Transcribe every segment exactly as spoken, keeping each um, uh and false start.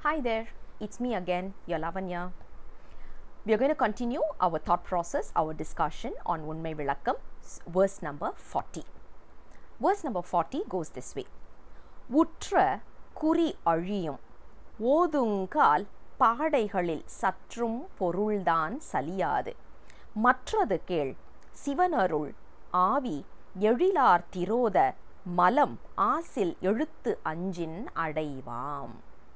Hi there, it's me again, your Lavanya. We are going to continue our thought process, our discussion on Unmai Vilakkam, verse number forty. Verse number forty goes this way. உற்ற குறி அழியும் ஓதுங்கால் பாடைகளில் சற்றும் பொருள்தான் சலியாது மற்றது கேள் சிவனருள் ஆவி எழிலார் திரோத மலம் ஆசில் எழுத்து அஞ்சின் அடைவாம்.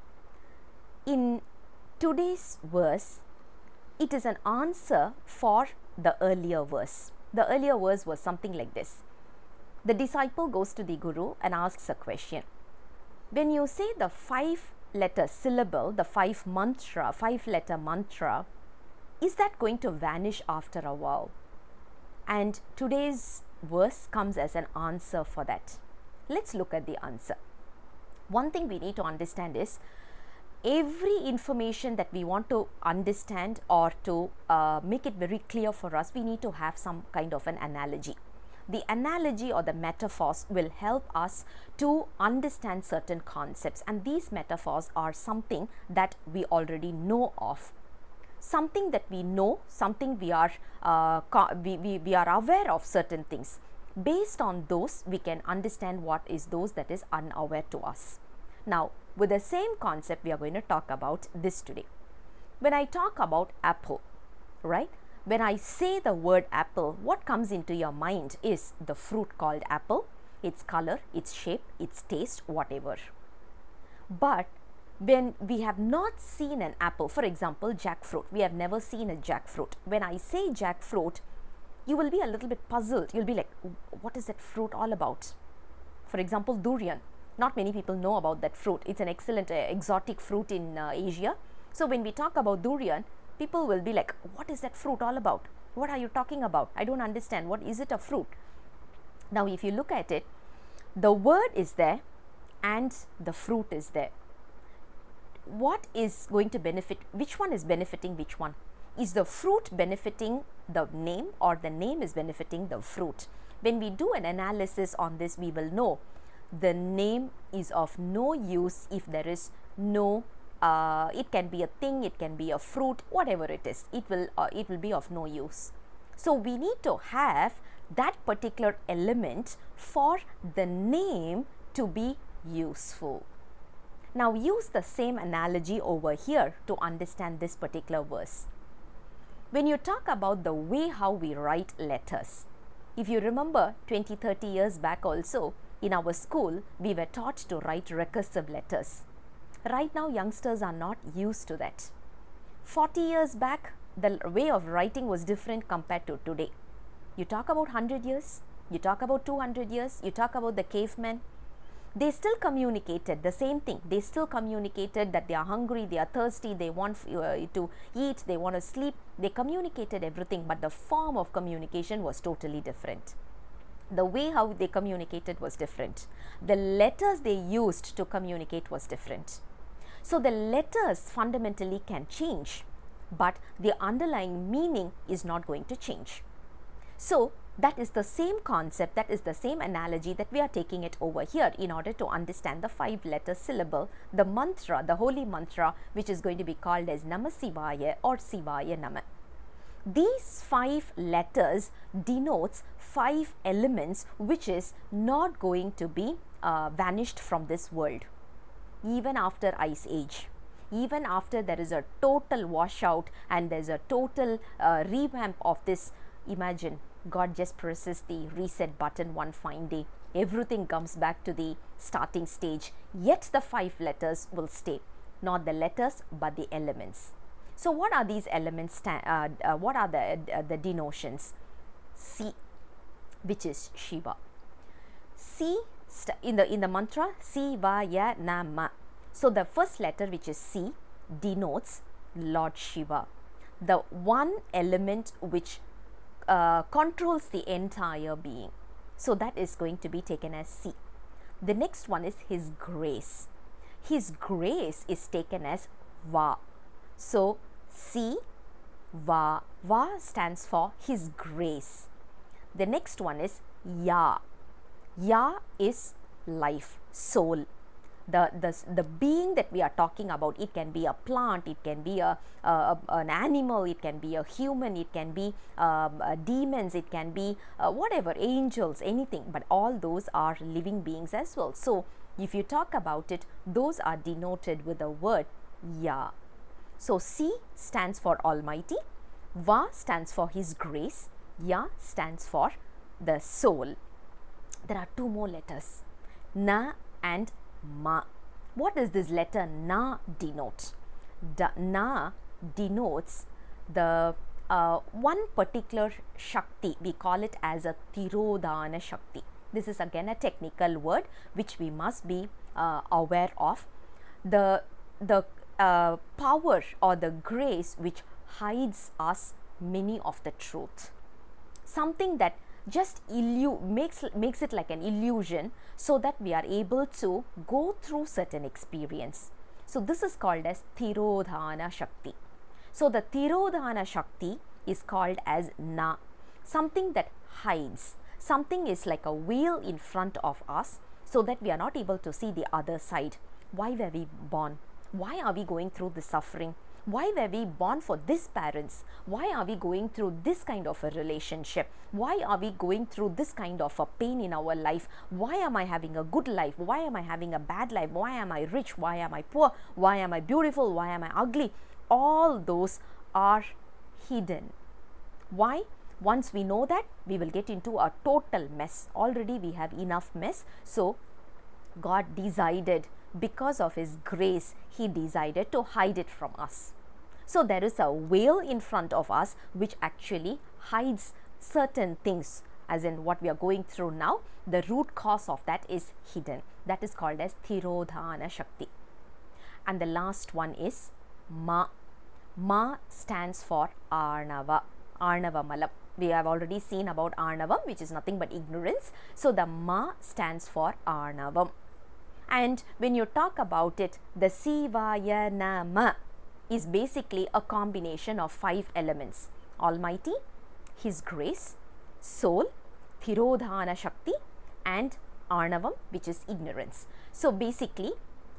In today's verse, it is an answer for the earlier verse. The earlier verse was something like this. The disciple goes to the Guru and asks a question. When you say the five letter syllable, the five mantra, five letter mantra, is that going to vanish after a while? And today's verse comes as an answer for that. Let's look at the answer. One thing we need to understand is every information that we want to understand or to uh, make it very clear for us, we need to have some kind of an analogy. The analogy or the metaphors will help us to understand certain concepts, and these metaphors are something that we already know of. Something that we know, something we are, uh, we, we, we are aware of certain things. Based on those, we can understand what is those that is unaware to us. Now, with the same concept, we are going to talk about this today. When I talk about apple, right? When I say the word apple, what comes into your mind is the fruit called apple, its color, its shape, its taste, whatever. But when we have not seen an apple, for example, jackfruit, we have never seen a jackfruit. When I say jackfruit, you will be a little bit puzzled. You'll be like, what is that fruit all about? For example, durian. Not many people know about that fruit. It's an excellent uh, exotic fruit in uh, Asia. So when we talk about durian, people will be like, what is that fruit all about? What are you talking about? I don't understand. What is it a fruit? Now, if you look at it, the word is there and the fruit is there. What is going to benefit? Which one is benefiting which one? Is the fruit benefiting the name or the name is benefiting the fruit? When we do an analysis on this, we will know the name is of no use if there is no uh, it can be a thing, it can be a fruit, whatever it is, it will uh, it will be of no use. So we need to have that particular element for the name to be useful. Now use the same analogy over here to understand this particular verse. When you talk about the way how we write letters, if you remember twenty, thirty years back also, in our school, we were taught to write recursive letters. Right now, youngsters are not used to that. forty years back, the way of writing was different compared to today. You talk about one hundred years, you talk about two hundred years, you talk about the cavemen. They still communicated the same thing. They still communicated that they are hungry, they are thirsty, they want uh, to eat, they want to sleep. They communicated everything, but the form of communication was totally different. The way how they communicated was different. The letters they used to communicate was different. So the letters fundamentally can change, but the underlying meaning is not going to change. So that is the same concept, that is the same analogy that we are taking it over here in order to understand the five letter syllable, the mantra, the holy mantra, which is going to be called as Namah Sivaya or Sivaya Nama. These five letters denotes five elements which is not going to be uh, vanished from this world. Even after ice age, even after there is a total washout and there is a total uh, revamp of this, imagine God just presses the reset button one fine day, everything comes back to the starting stage, yet the five letters will stay, not the letters but the elements. So what are these elements, uh, uh, what are the, uh, the denotions? Si, which is Shiva. Si, in the, in the mantra, Sivaya Nama. So the first letter, which is Si, denotes Lord Shiva, the one element which uh, controls the entire being. So that is going to be taken as Si. The next one is His grace. His grace is taken as Va. So Si, Va. Va stands for His grace. The next one is Ya. Ya is life, soul. the, the, the being that we are talking about. It can be a plant, it can be a, a, an animal, it can be a human, it can be um, uh, demons, it can be uh, whatever, angels, anything, but all those are living beings as well. So if you talk about it, those are denoted with the word Ya. So Si stands for Almighty, Va stands for His grace, Ya stands for the soul. There are two more letters, Na and Ma. What does this letter Na denote? The Na denotes the uh, one particular Shakti. We call it as a Tirodhana Shakti. This is again a technical word which we must be uh, aware of. The, the uh, power or the grace which hides us many of the truth. Something that just illu makes, makes it like an illusion, so that we are able to go through certain experience. So this is called as Tirodhana Shakti. So the Tirodhana Shakti is called as Na, something that hides. Something is like a veil in front of us, so that we are not able to see the other side. Why were we born? Why are we going through the suffering? Why were we born for this parents? Why are we going through this kind of a relationship? Why are we going through this kind of a pain in our life? Why am I having a good life? Why am I having a bad life? Why am I rich? Why am I poor? Why am I beautiful? Why am I ugly? All those are hidden. Why? Once we know that, we will get into a total mess. Already we have enough mess. So God decided, because of His grace, He decided to hide it from us. So there is a veil in front of us which actually hides certain things, as in what we are going through now. The root cause of that is hidden. That is called as Tirodhana Shakti. And the last one is Ma. Ma stands for Arnava, Arnava Malam. We have already seen about Arnavam, which is nothing but ignorance. So the Ma stands for Arnavam. And when you talk about it, the Sivaya Nama is basically a combination of five elements: Almighty, His grace, soul, Tirodhana Shakti, and Arnavam, which is ignorance. So basically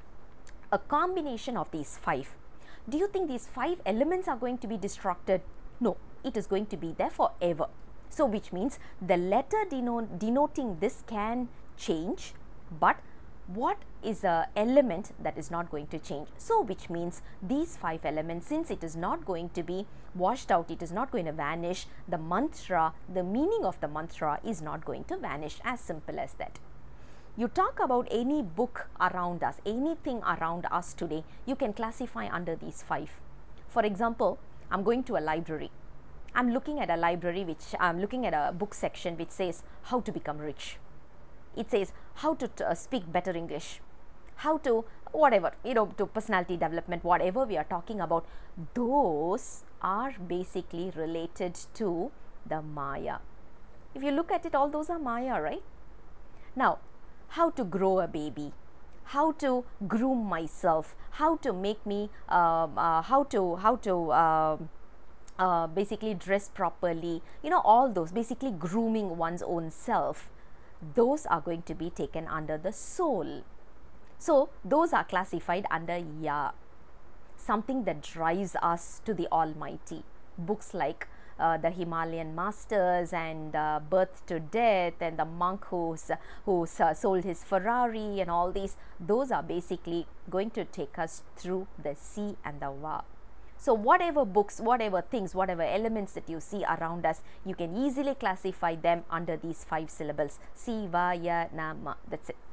a combination of these five. Do you think these five elements are going to be destructed? No, it is going to be there forever. So which means the letter denote, denoting this can change, but what is a element that is not going to change? So which means these five elements, since it is not going to be washed out, it is not going to vanish, the mantra, the meaning of the mantra is not going to vanish. As simple as that. You talk about any book around us, anything around us today, you can classify under these five. For example, I'm going to a library. I'm looking at a library which I'm looking at a book section which says how to become rich. It says how to uh, speak better English, how to whatever, you know, to personality development, whatever we are talking about. Those are basically related to the Maya. If you look at it, all those are Maya, right? Now, how to grow a baby, how to groom myself, how to make me, um, uh, how to, how to uh, uh, basically dress properly, you know, all those, basically grooming one's own self. Those are going to be taken under the soul. So those are classified under Ya, something that drives us to the Almighty. Books like uh, the Himalayan Masters and uh, Birth to Death and the monk who's, who's uh, sold his Ferrari and all these, those are basically going to take us through the Si and the Va. So whatever books, whatever things, whatever elements that you see around us, you can easily classify them under these five syllables: Si, Va, Ya, Na, Ma. That's it.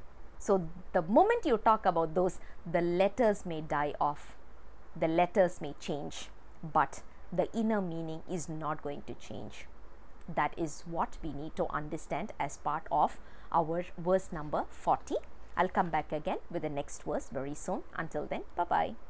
So the moment you talk about those, the letters may die off, the letters may change, but the inner meaning is not going to change. That is what we need to understand as part of our verse number forty. I'll come back again with the next verse very soon. Until then, bye-bye.